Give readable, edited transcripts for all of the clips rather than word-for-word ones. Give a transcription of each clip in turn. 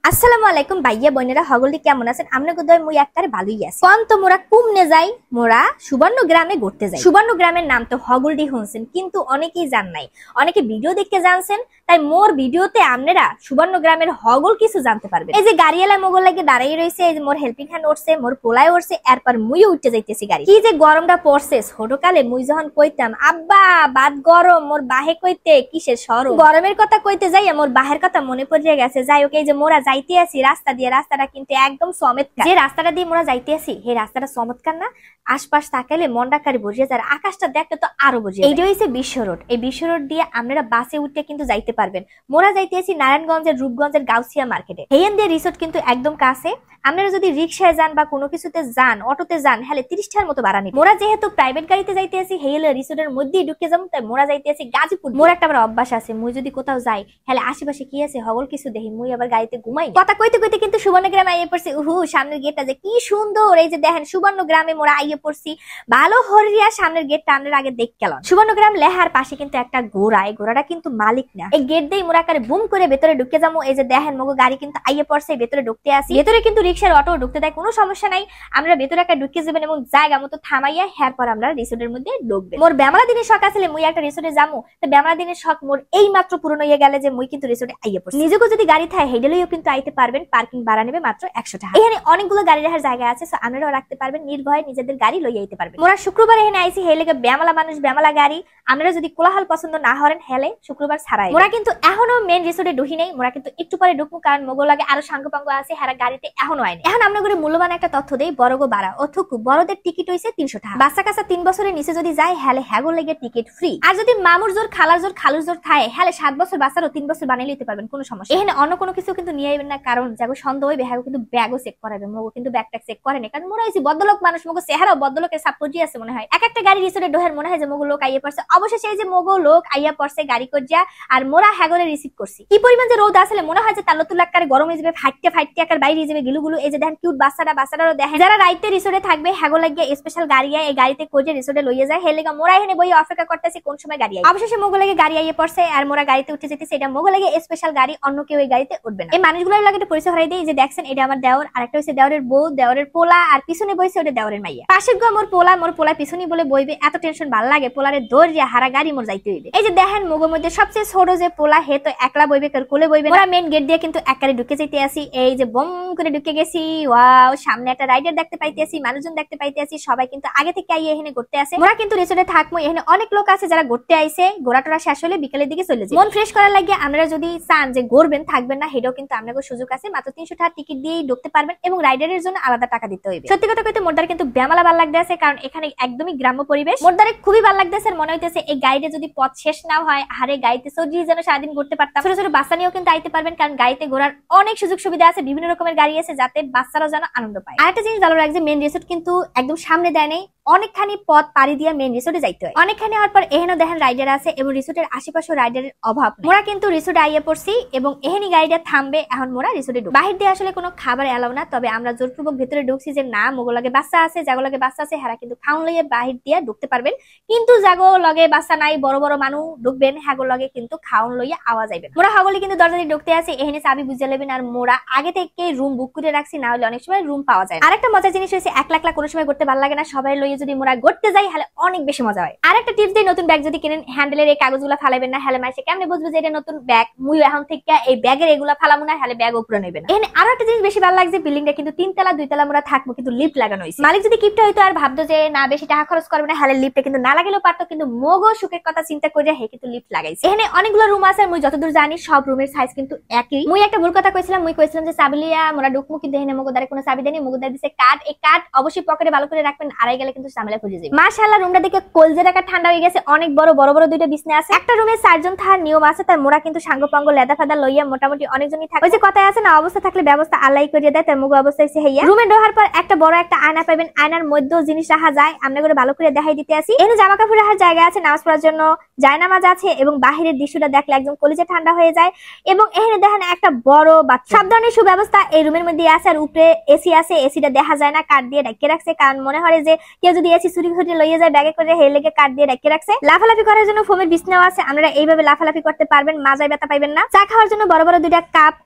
আসসালামু আলাইকুম ভাইয়া বোনেরা হগলটি কেমন আছেন? আমরা গোদয় মুই একবারে ভালোই আছি। কোন তো মোরা কুমনে যাই, মোরা সুবর্ণ গ্রামে ঘুরতে যাই। সুবর্ণ গ্রামের নাম তো হগলটি শুনছেন, কিন্তু অনেকেই জান নাই, অনেকে ভিডিও দেখতে জানছেন। তাই মোর ভিডিওতে আপনারা সুবর্ণ গ্রামের হগল কিছু জানতে পারবেন। এই যে গাড়িওয়ালা মোগল লাগে দাঁড়াই রয়েছে, এই যে মোর হেল্পিং হ্যান্ড উঠছে, মোর পোলায় উঠছে, এরপর মুইও উঠতে যাইতেছি গাড়ি। কি যে গরমটা পড়ছে, ছোটকালে মুই যখন কইতাম আব্বা বাদ গরম, মোর বাহে কইতে কিসের সরম, গরমের কথা কইতে যাই মোর বাহের কথা মনে পড়ে গেছে। যাই হোক, এই যে মোরা যাইতে আছি রাস্তা দিয়ে, রাস্তাটা কিন্তু একদম চমৎকার। যে রাস্তাটা দিয়ে মোরা যাইতে আছি এই রাস্তাটা চমৎকার না? আশপাশ তাকাইলে মনটাকারি বসে যায়, আকাশটা দেখতে তো আরো বসে। এইটা হইছে বিশ্ব রোড। এই বিশ্ব রোড দিয়ে আপনারা বাসে উঠতে কিন্তু যাইতে পারবেন। মোরা যাইতে আছি নারায়ণগঞ্জের রূপগঞ্জের গাউসিয়া মার্কেটে। হেয়ান দিয়ে রিসোর্ট কিন্তু একদম কাছে। আপনারা যদি রিক্সায় যান বা কোনো কিছুতে যান, অটোতে যান, হলে 30 টাকার মতো ভাড়া নিবে। মোরা যেহেতু প্রাইভেট গাড়িতে যাইতে আছি, হেলে রিসোর্টের মধ্যেই ঢুকে যাবো, তাই মোরা যাইতে আছি গাজীপুর। মোর একটা আবার অভ্যাস আছে, মুই যদি কোথাও যাই হলে আশেপাশে কি আছে হগল কিছু দেখি, মুই আবার গাড়িতে ঘুমাই। কথা কইতে কইতে কিন্তু সুবর্ণ গ্রামে আইয়ে পড়ছি। সামনের গেটটা যে কি সুন্দর! এই যে দেখেন সুবর্ণ গ্রামে মোরা আইয়ে পড়ছি। ভালো হরিয়া সামনের গেটটা আপনারা আগে দেখ গেলাম। সুবর্ণ গ্রাম লেহার পাশে কিন্তু একটা ঘোড়া, এই ঘোড়াটা কিন্তু মালিক না। এই গেট দিয়ে মোরা কারে বুম করে ভেতরে ঢুকে যাবো। এই যে দেখেন মগো গাড়ি কিন্তু আইয়ে পড়ছে, ভেতরে ঢুকতে আসি। ভেতরে কিন্তু রিক্সার অটো ঢুকতে দেয়, কোনো সমস্যা নাই। আমরা ভেতরে একটা ঢুকে যাবেন এবং জায়গা মতো থামাইয়া হের পর আমরা রিসোর্টের মধ্যে ঢুকবেন। মোর বেমালা দিনের শখ আছে মুই একটা রিসোর্টে যাবো। তো বেমালা দিনের শখ মোর এই মাত্র পূরণ হয়ে গেলে যে মুই কিন্তু রিসোর্টে আইয়ে পড়ছি। নিজেকে যদি গাড়ি থাকে হেডেলেও কিন্তু আইতে পারবেন। পার্কিং ভাড়া নেবে মাত্র 100 টাকা। এখানে অনেকগুলো গাড়ি রাখার জায়গা আছে, সো আপনারাও রাখতে পারবেন, নির্ভয়ে নিজেদের গাড়ি লইয়া আইতে পারবেন। মোরা শুক্রবার এখানে আইছি, হেলেগে বেমালা মানুষ বেমালা গাড়ি। আপনারা যদি কোলাহল পছন্দ না হরেন হেলে শুক্রবার ছাড়াই। মোরা কিন্তু এখনো মেন রিসোর্টে ঢুকি নাই, মোরা কিন্তু একটু পরে ঢুকবো, কারণ মোগল লাগে আরো সাঙ্গপাঙ্গ আছে, হেরা গাড়িতে এখনো আইনি। এখন আমরা করে মূল্যবান একটা তথ্য দেই, বড়গো বাড়া অথকু বড়দের টিকিট হইছে 300 টাকা। বাচ্চা কাচ্চা 3 বছরের নিচে যদি যায় হেলে হ্যাগো লেগে টিকিট ফ্রি। আর যদি মামুর জোর খালার জোর খালুর জোর থাকে হেলে 7 বছর বাচ্চারও 3 বছর বানিয়ে নিতে পারবেন, কোনো সমস্যা। এখানে অন্য কোনো কিছু কিন্তু নিয়ে আইবেন না, কারণ যাগো সন্দেহ হইবে হ্যাগো কিন্তু ব্যাগও চেক করাবে। মোগো কিন্তু ব্যাগটা চেক করে না, কারণ মোরা হইছি বদলোক মানুষ, মোগো চেহারাও বদলোকের সাপোর্টই আছে মনে হয়। এক একটা গাড়ি রিসোর্টে ডোহের মনে হয় যে মোগো লোক আইয়া পড়ছে। অবশেষে এই যে মোগো লোক আইয়া পড়ছে গাড়ি করিয়া, আর মোরা হ্যাগোরে রিসিভ করছি। কি পরিমাণ যে রোদ আসলে মনে হয় যে তালতুল আকারে গরম হয়ে যাবে, ফাইটতে ফাইটতে আকার বাইরে যাবে গিলুগুলো। এই যে দেখেন কিউট বাচ্চাটারও দেখেন। যারা রাইতে রিসোর্টে থাকবে হ্যাগো লাগিয়ে স্পেশাল গাড়ি আয়, এই গাড়িতে করে রিসোর্টে লইয়ে যায়। হেলেগা মোরা এখানে বই অপেক্ষা করতেছি কোন সময় গাড়ি আয়। অবশেষে মোগো লাগে গাড়ি আইয়ে পড়ছে, আর মোরা গাড়িতে উঠে যেতেছে। এটা মোগো লাগে স্পেশাল গাড়ি, অন্য কেউ এই গাড়িতে উঠবে না। এই মানুষগুলোর লাগে একটা পরিচয় হরাই দেই। যে দেখছেন এটা আমার দেওর, আর একটা হচ্ছে দেওরের বউ, দেওরের পোলা, আর পিছনে বইছে ওটা দেওরের মাইয়া। পাশের গো মোর পোলা পিছনে বলে বইবে। এত টেনশন ভাল লাগে, পোলারে দৌড়িয়া হারা গাড়ি মোর যাইতে হইবে। এই যে দেখেন মোগোর মধ্যে সবচেয়ে ছোট যে পোলা, হে তো একলা বইবে, কার কোলে বইবে। মোরা মেন গেট দিয়ে কিন্তু একারে ঢুকে যাইতে আসি। এই যে বম করে ঢুকে গেছি। ওয়াও, সামনে একটা রাইডার দেখতে পাইতে আসি, মানুষজন দেখতে পাইতে আসি। সবাই কিন্তু আগে থেকে আইয়ে এখানে ঘুরতে আসে। মোরা কিন্তু রিসোর্টে থাকবো, এখানে অনেক লোক আছে যারা ঘুরতে আইছে। ঘোরাটোরা শেষ হলে বিকেলের দিকে চলে যায়। মন ফ্রেশ করার লাগে আপনারা যদি চান যে ঘুরবেন থাকবেন না, হেটাও কিন্তু আপনাদের সুযোগ আছে। মাত্র 300 টাকা টিকিট দিয়েই ঢুকতে পারবেন, এবং রাইডারের জন্য আলাদা টাকা দিতে হইবে। সত্যি কথা কইতে মোরদারে কিন্তু বেমালা ভালো লাগতেছে, কারণ এখানে একদমই গ্রাম্য পরিবেশ। মোরদারে খুবই ভালো লাগতেছে। মনে হইতেছে এই গাড়িতে যদি পথ শেষ না হয়, আরে গাড়িতে সজি যেন সারাদিন ঘুরতে পারতাম। ছোট ছোট বাচ্চা নিয়েও কিন্তু আইতে পারবেন, কারণ গাড়িতে ঘোরার অনেক সুযোগ সুবিধা আছে। বিভিন্ন রকমের গাড়ি আছে যাতে বাচ্চারাও যেন আনন্দ পায়। আরেকটা জিনিস ভালো লাগছে, মেন রিসোর্ট কিন্তু একদম সামনে দেয় নেই, অনেকখানি পথ পাড়ি দিয়ে মেন রিসোর্টে যাইতে হয়। অনেকখানি হওয়ার পর এখানে দেখেন রাইডার আছে, এবং রিসোর্টের আশেপাশে রাইডারের অভাব। মোরা কিন্তু রিসোর্টে আইয়া পড়ছি, এবং এখানে গাড়িটা থামবে। এখন মোরা রিসোর্টে ঢুক। বাহির দিয়ে আসলে কোনো খাবার এলাও না, তবে আমরা জোরপূর্বক ভেতরে ঢুকছি যে না মোগো লাগে বাচ্চা আছে, জাগো লাগে বাচ্চা আছে হেরা কিন্তু খাউন লইয়ে বাহির দিয়ে ঢুকতে পারবেন। কিন্তু জাগো লগে বাচ্চা নাই, বড় বড় মানুষ ঢুকবেন, হ্যাগো লগে কিন্তু খাউন লইয়া আওয়াজ আইবেন। মোরা হগলে কিন্তু দরজা দিয়ে ঢুকতে আছে, এখানে চাবি বুঝে নেবেন। আর মোরা আগে থেকে রুম বুক করে রাখছি, না হলে অনেক সময় রুম পাওয়া যায়। আরেকটা মজার জিনিস হয়েছে, একলা একলা কোনো সময় করতে ভালো লাগে না, সবাই লইয়ে যদি মোরা ঘুরতে যাই হলে অনেক বেশি মজা হয়। আর একটা টিপস দিই, নতুন ব্যাগ যদি কিনেন হ্যান্ডেলের এই কাগজগুলো ফালাইবেন না, হেলে মাইসে কেমনে বুঝবে যে এটা নতুন ব্যাগ। মুই এখন থেকে এই ব্যাগের এগুলা ফালামু না, হেলে ব্যাগ উপরে নেবেন। এখানে আরো একটা জিনিস বেশি ভালো লাগছে, বিল্ডিংটা কিন্তু 3 তলা 2 তলা মোরা থাকবো, কিন্তু লিফট লাগানো হয়েছে। মালিক যদি কিপটা হইতো আর ভাবতো যে না বেশি টাকা খরচ করবে না, হেলে লিফটে কিন্তু না লাগালেও পারতো, কিন্তু মোগো সুখের কথা চিন্তা করে হে কিন্তু লিফট লাগাইছে। এখানে অনেকগুলো রুম আছে, মুই যতদূর জানি সব রুমের সাইজ কিন্তু একই। মুই একটা ভুল কথা কইছিলাম, মুই কইছিলাম যে চাবিলিয়া মোরা ঢুকমু, কিন্তু এখানে মোগো দ্বারা কোনো চাবি দেয়নি। মোগো দ্বারা দিছে কার্ড। এই কার্ড অবশ্যই পকেটে ভালো করে রাখবেন, আড়াই গেলে কিন্তু ঝামেলা খুঁজে যাবে। মাশাআল্লাহ, রুমটা দেখে কলজে রাখা ঠান্ডা হয়ে গেছে। অনেক বড় বড় দুইটা বিছনা আছে। একটা রুমে 4 জন থাকার নিয়ম আছে, তাই মোরা কিন্তু সাঙ্গপাঙ্গ লেদা ফাদা লইয়া মোটামুটি অনেকজনই থাকে। ওই যে কথায় আছে না, অবস্থা থাকলে ব্যবস্থা আল্লাহ করে দেয়, তাই মুগো অবস্থা হইছে হেইয়া। রুমে ঢোকার পর একটা বড় একটা আয়না পাবেন, আয়নার মধ্যেও জিনিস রাখা যায়। আমরা করে ভালো করে দেখাই দিতে আসি। এখানে জামা কাপড় রাখার জায়গা আছে, নামাজ পড়ার জন্য জায়নামাজ আছে, এবং বাহিরের দৃশ্যটা দেখলে একদম কলিজা ঠান্ডা হয়ে যায়। এবং এখানে দেখেন একটা বড় বাথরুম। সব ধরনের সুব্যবস্থা এই রুমের মধ্যে আছে। আর উপরে এসি আছে, এসিটা দেখা যায় না, কাঠ দিয়ে ঢেকে রাখছে, কারণ মনে হয় যে কেউ যদি এসি চুরি করে লইয়ে যায় ব্যাগে করে, হে লেগে কাঠ দিয়ে ঢেকে রাখছে। লাফালাফি করার জন্য ফোমের বিছনাও আছে, আপনারা এইভাবে লাফালাফি করতে পারবেন, মাজায় ব্যথা পাইবেন না। চা খাওয়ার জন্য বড় বড় দুইটা কাপ,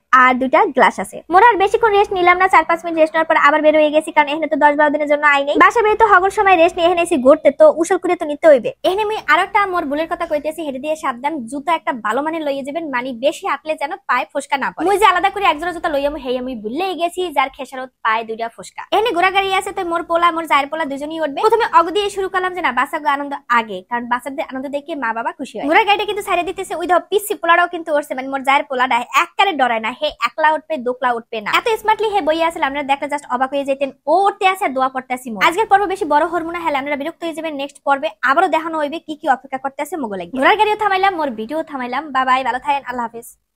আর 2টা গ্লাস আছে। মোরা আর বেশিক্ষণ রেস্ট নিলাম না, 4-5 মিনিট রেস্ট নেওয়ার পর আবার বের হয়ে গেছি, কারণ এখানে তো 10-12 দিনের জন্য আই নেই। বাসা বের তো হগল সময় রেস্ট নিয়ে এখানে এসে ঘুরতে, তো উসল করে তো নিতে হইবে। এখানে আমি আরো একটা মোর ভুলের কথা কইতেছি, হেঁটে দিয়ে সাবধান, জুতা একটা ভালো মানের লইয়ে যাবেন, মানে বেশি হাঁটলে যেন পায়ে ফসকা না পড়ে। মুই যে আলাদা করে একজোড়া জুতা লইয়াম, হেই আমি ভুলেই গেছি, যার খেসারত পায়ে 2টা ফসকা। এখানে ঘোড়া গাড়ি আছে, তো মোর পোলা মোর জায়ের পোলা দুজনেই উঠবে। প্রথমে অগ দিয়ে শুরু করলাম যে না বাচ্চা আনন্দ আগে, কারণ বাচ্চাদের আনন্দ দেখে মা বাবা খুশি হয়। ঘোড়া গাড়িটা কিন্তু ছাড়িয়ে দিতেছে, ওই ধর পিসি পোলাটাও কিন্তু উঠছে, মানে মোর জায়ের পোলাটা এককারে ডরায় না, হে একলা উঠবে দোকলা উঠবে না, এত স্মার্টলি হে বইয়া আছে, আপনারা দেখলে জাস্ট অবাক হয়ে যেতেন। ও উঠতে আছে আর দোয়া পড়তে আসি। আজকের পর্ব বেশি বড় হরমোনা হেলে আপনারা বিরক্ত হয়ে যাবেন, নেক্সট পর্বে আবারও দেখানো হইবে কি কি অপেক্ষা করতে আছে মোগো লাগি। ঘোড়ার গাড়িও থামাইলাম, মোর ভিডিও থামাইলাম। বাই বাই, ভালো থাকেন, আল্লাহ হাফেজ।